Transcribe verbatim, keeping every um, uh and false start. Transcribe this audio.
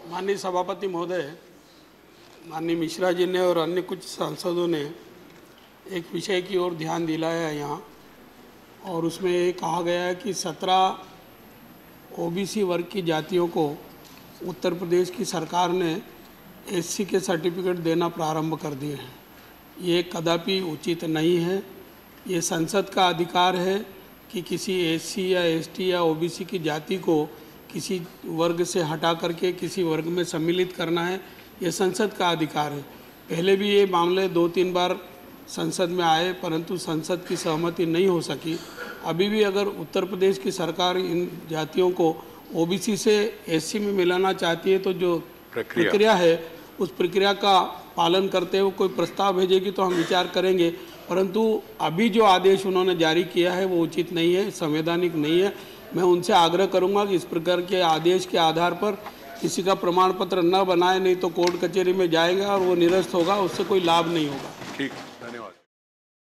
माननीय सभापति महोदय, माननीय मिश्रा जी ने और अन्य कुछ सांसदों ने एक विषय की ओर ध्यान दिलाया है यहाँ, और उसमें ये कहा गया है कि सत्रह ओबीसी वर्ग की जातियों को उत्तर प्रदेश की सरकार ने एससी के सर्टिफिकेट देना प्रारंभ कर दिए हैं। ये कदापि उचित नहीं है। ये संसद का अधिकार है कि किसी एससी या एसटी या ओबीसी की जाति को किसी वर्ग से हटा करके किसी वर्ग में सम्मिलित करना है, ये संसद का अधिकार है। पहले भी ये मामले दो तीन बार संसद में आए, परंतु संसद की सहमति नहीं हो सकी। अभी भी अगर उत्तर प्रदेश की सरकार इन जातियों को ओबीसी से एससी में मिलाना चाहती है तो जो प्रक्रिया, प्रक्रिया है उस प्रक्रिया का पालन करते हुए कोई प्रस्ताव भेजेगी तो हम विचार करेंगे, परंतु अभी जो आदेश उन्होंने जारी किया है वो उचित नहीं है, संवैधानिक नहीं है। मैं उनसे आग्रह करूंगा कि इस प्रकार के आदेश के आधार पर किसी का प्रमाण पत्र न बनाए, नहीं तो कोर्ट कचहरी में जाएगा और वो निरस्त होगा, उससे कोई लाभ नहीं होगा। ठीक।